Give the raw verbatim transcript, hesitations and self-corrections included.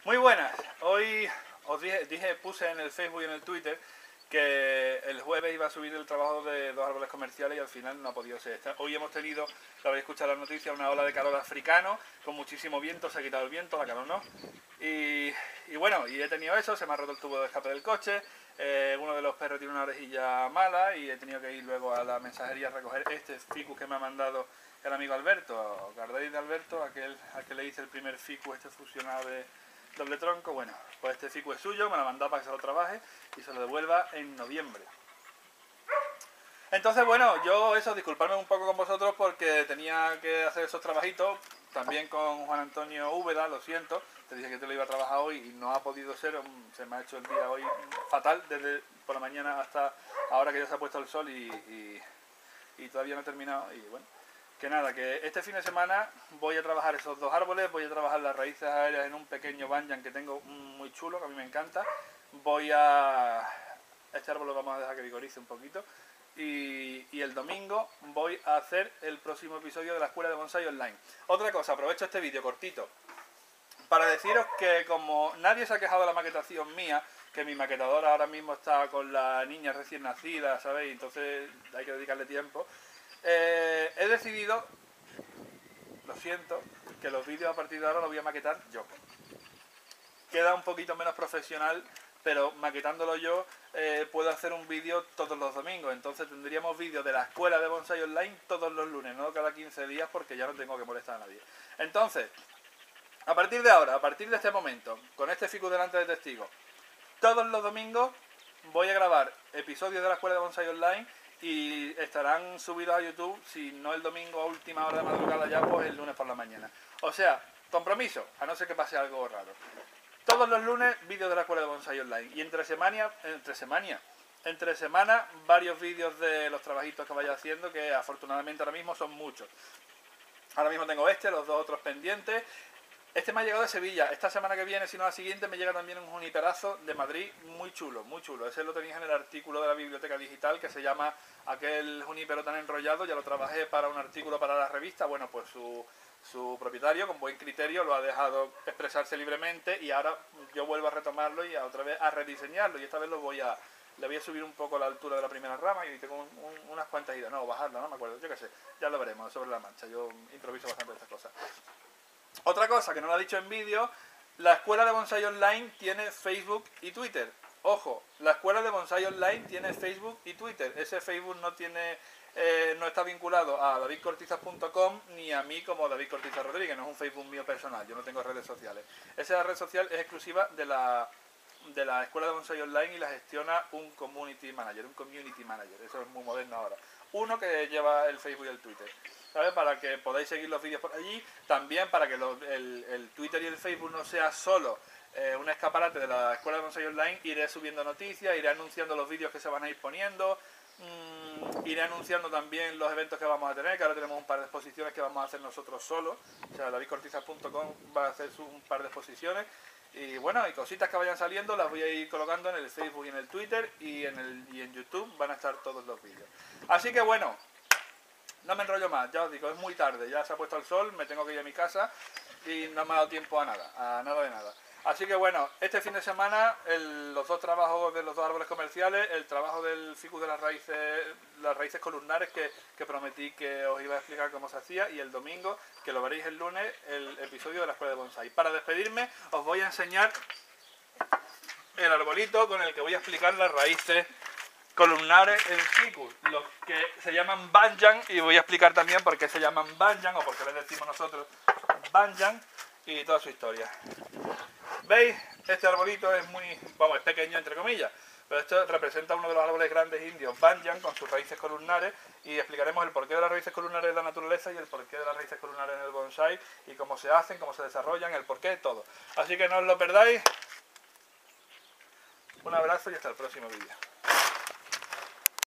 Muy buenas, hoy os dije, dije, puse en el Facebook y en el Twitter que el jueves iba a subir el trabajo de dos árboles comerciales y al final no ha podido ser. Hoy hemos tenido, lo habéis escuchado en las noticias, una ola de calor africano con muchísimo viento, se ha quitado el viento, la calor no. Y, y bueno, y he tenido eso, se me ha roto el tubo de escape del coche, eh, uno de los perros tiene una orejilla mala y he tenido que ir luego a la mensajería a recoger este ficus que me ha mandado el amigo Alberto, acordáis de Alberto, aquel al que le hice el primer ficus este fusionado de doble tronco. Bueno, pues este ficus es suyo, me lo ha mandado para que se lo trabaje y se lo devuelva en noviembre. Entonces, bueno, yo eso, disculparme un poco con vosotros porque tenía que hacer esos trabajitos, también con Juan Antonio Úbeda, lo siento, te dije que te lo iba a trabajar hoy y no ha podido ser, se me ha hecho el día hoy fatal, desde por la mañana hasta ahora que ya se ha puesto el sol y, y, y todavía no he terminado y bueno. Que nada, que este fin de semana voy a trabajar esos dos árboles, voy a trabajar las raíces aéreas en un pequeño banyan que tengo muy chulo, que a mí me encanta. Voy a... Este árbol lo vamos a dejar que vigorice un poquito. Y, y el domingo voy a hacer el próximo episodio de la Escuela de Bonsai Online. Otra cosa, aprovecho este vídeo cortito para deciros que como nadie se ha quejado de la maquetación mía, que mi maquetadora ahora mismo está con la niña recién nacida, ¿sabéis? Entonces hay que dedicarle tiempo. Eh, he decidido, lo siento, que los vídeos a partir de ahora los voy a maquetar yo. Queda un poquito menos profesional, pero maquetándolo yo eh, puedo hacer un vídeo todos los domingos. Entonces tendríamos vídeos de la Escuela de Bonsai Online todos los lunes, no cada quince días, porque ya no tengo que molestar a nadie. Entonces, a partir de ahora, a partir de este momento, con este ficus delante de testigo, todos los domingos voy a grabar episodios de la Escuela de Bonsai Online y estarán subidos a YouTube, si no el domingo a última hora de madrugada ya, pues el lunes por la mañana. O sea, compromiso, a no ser que pase algo raro. Todos los lunes vídeos de la Escuela de Bonsai Online y entre semana, entre semana, entre semana varios vídeos de los trabajitos que vaya haciendo, que afortunadamente ahora mismo son muchos. Ahora mismo tengo este, los dos otros pendientes. Este me ha llegado de Sevilla. Esta semana que viene, si no la siguiente, me llega también un juniperazo de Madrid muy chulo, muy chulo. Ese lo tenéis en el artículo de la biblioteca digital que se llama Aquel Junípero tan enrollado. Ya lo trabajé para un artículo para la revista. Bueno, pues su, su propietario, con buen criterio, lo ha dejado expresarse libremente y ahora yo vuelvo a retomarlo y a otra vez a rediseñarlo. Y esta vez lo voy a, le voy a subir un poco la altura de la primera rama y tengo un, un, unas cuantas ideas. No, bajarla, no me acuerdo, yo qué sé. Ya lo veremos sobre la marcha. Yo improviso bastante de estas cosas. Otra cosa que no lo he dicho en vídeo, la Escuela de Bonsai Online tiene Facebook y Twitter. Ojo, la Escuela de Bonsai Online tiene Facebook y Twitter. Ese Facebook no tiene, eh, no está vinculado a david cortizas punto com ni a mí como David Cortizas Rodríguez, no es un Facebook mío personal, yo no tengo redes sociales. Esa red social es exclusiva de la, de la Escuela de Bonsai Online y la gestiona un Community Manager, un Community Manager, eso es muy moderno ahora. Uno que lleva el Facebook y el Twitter, ¿sabes? Para que podáis seguir los vídeos por allí, también para que los, el, el Twitter y el Facebook no sea solo eh, un escaparate de la Escuela de Bonsai Online. Iré subiendo noticias, iré anunciando los vídeos que se van a ir poniendo, mmm, iré anunciando también los eventos que vamos a tener, que ahora tenemos un par de exposiciones que vamos a hacer nosotros solos, o sea, david cortizas punto com va a hacer un par de exposiciones. Y bueno, y cositas que vayan saliendo las voy a ir colocando en el Facebook y en el Twitter y en, el, y en YouTube van a estar todos los vídeos. Así que bueno, no me enrollo más, ya os digo, es muy tarde, ya se ha puesto el sol, me tengo que ir a mi casa y no me ha dado tiempo a nada, a nada de nada. Así que bueno, este fin de semana el, los dos trabajos de los dos árboles comerciales, el trabajo del ficus de las raíces, las raíces columnares que, que prometí que os iba a explicar cómo se hacía, y el domingo, que lo veréis el lunes, el episodio de la Escuela de Bonsai. Para despedirme os voy a enseñar el arbolito con el que voy a explicar las raíces columnares en ficus, los que se llaman banyan, y voy a explicar también por qué se llaman banyan o por qué les decimos nosotros banyan y toda su historia. ¿Veis? Este arbolito es muy, vamos, es pequeño entre comillas, pero esto representa uno de los árboles grandes indios, banyan, con sus raíces columnares, y explicaremos el porqué de las raíces columnares en la naturaleza y el porqué de las raíces columnares en el bonsai, y cómo se hacen, cómo se desarrollan, el porqué de todo. Así que no os lo perdáis. Un abrazo y hasta el próximo vídeo.